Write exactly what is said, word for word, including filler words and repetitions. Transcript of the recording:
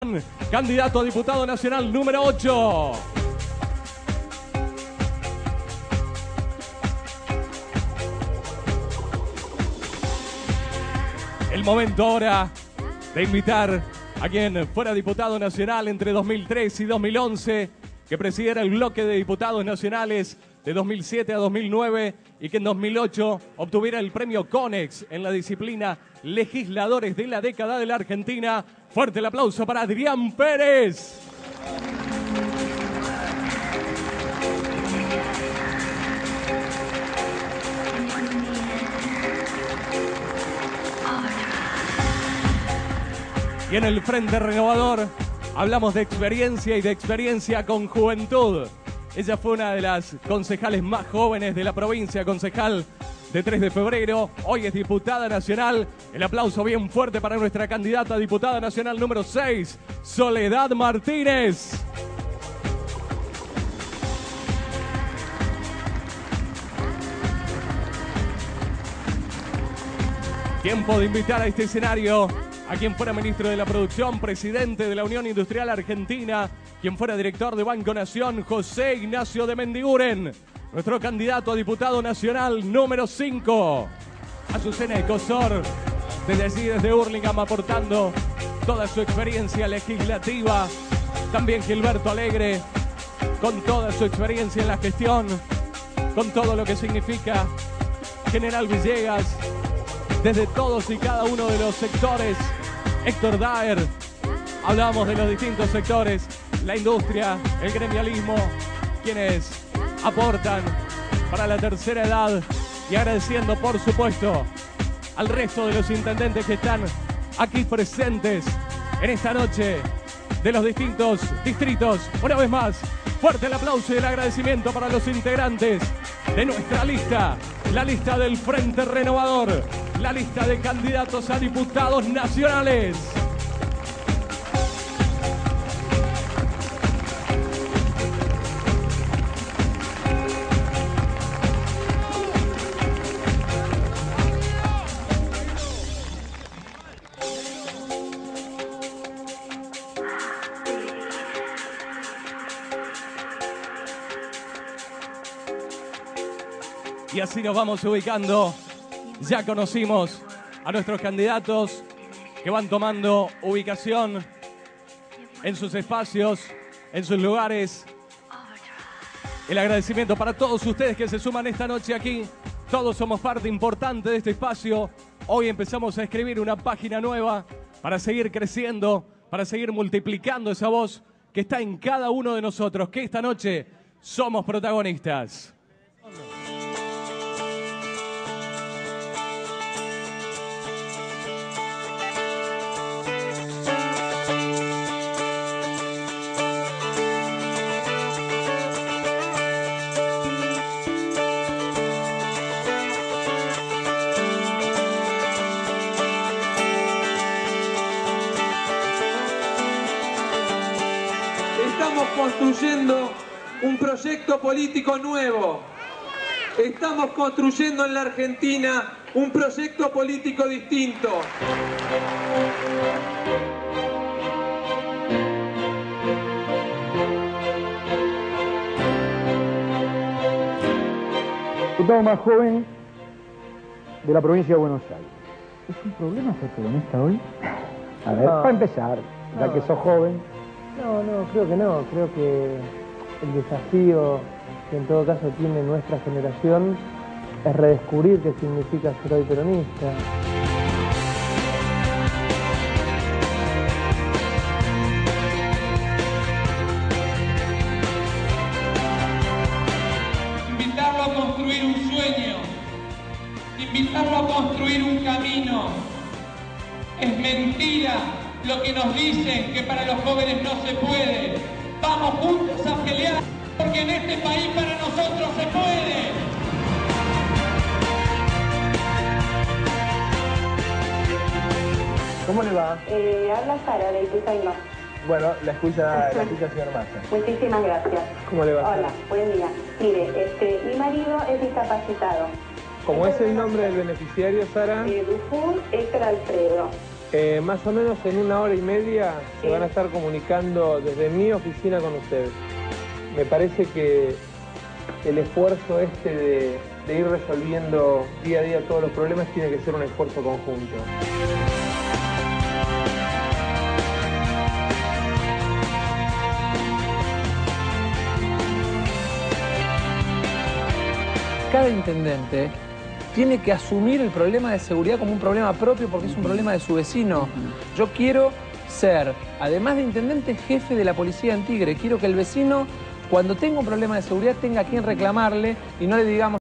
Candidato a diputado nacional número ocho. El momento ahora de invitar a quien fuera diputado nacional entre dos mil tres y dos mil once, que presidiera el bloque de diputados nacionales de dos mil siete a dos mil nueve y que en dos mil ocho obtuviera el premio CONEX en la disciplina Legisladores de la Década de la Argentina. Fuerte el aplauso para Adrián Pérez. Y en el Frente Renovador hablamos de experiencia y de experiencia con juventud. Ella fue una de las concejales más jóvenes de la provincia, concejal de tres de febrero, hoy es diputada nacional. El aplauso bien fuerte para nuestra candidata a diputada nacional número seis, Soledad Martínez. Tiempo de invitar a este escenario a quien fuera ministro de la Producción, presidente de la Unión Industrial Argentina, quien fuera director de Banco Nación, José Ignacio de Mendiguren. Nuestro candidato a diputado nacional número cinco, Azucena Escosor, desde allí, desde Hurlingham, aportando toda su experiencia legislativa. También Gilberto Alegre, con toda su experiencia en la gestión, con todo lo que significa General Villegas, desde todos y cada uno de los sectores. Héctor Daer, hablamos de los distintos sectores, la industria, el gremialismo, quienes aportan para la tercera edad, y agradeciendo por supuesto al resto de los intendentes que están aquí presentes en esta noche de los distintos distritos. Una vez más, fuerte el aplauso y el agradecimiento para los integrantes de nuestra lista, la lista del Frente Renovador, la lista de candidatos a diputados nacionales. Y así nos vamos ubicando. Ya conocimos a nuestros candidatos que van tomando ubicación en sus espacios, en sus lugares. El agradecimiento para todos ustedes que se suman esta noche aquí. Todos somos parte importante de este espacio. Hoy empezamos a escribir una página nueva para seguir creciendo, para seguir multiplicando esa voz que está en cada uno de nosotros, que esta noche somos protagonistas. Estamos construyendo un proyecto político nuevo. Estamos construyendo en la Argentina un proyecto político distinto. Diputado más joven de la provincia de Buenos Aires. ¿Es un problema ser peronista hoy? A ver, no, para empezar, ya no. que sos joven. No, no, creo que no. Creo que el desafío que en todo caso tiene nuestra generación es redescubrir qué significa ser hoy peronista. Invitarlo a construir un sueño, invitarlo a construir un camino. Es mentira lo que nos dicen que para los jóvenes no se puede. Vamos juntos a pelear, porque en este país para nosotros se puede. ¿Cómo le va? Eh, habla Sara de Ituzaingó. Bueno, la escucha, la escucha señor Massa. Muchísimas gracias. ¿Cómo le va? Hola, buen día. Mire, este, mi marido es discapacitado. ¿Cómo es el nombre del beneficiario, Sara? Eh, Dufur Héctor Alfredo. Eh, más o menos en una hora y media se van a estar comunicando desde mi oficina con ustedes. Me parece que el esfuerzo este de, de ir resolviendo día a día todos los problemas tiene que ser un esfuerzo conjunto. Cada intendente tiene que asumir el problema de seguridad como un problema propio porque es un problema de su vecino. Yo quiero ser, además de intendente, jefe de la policía en Tigre. Quiero que el vecino, cuando tenga un problema de seguridad, tenga a quien reclamarle y no le digamos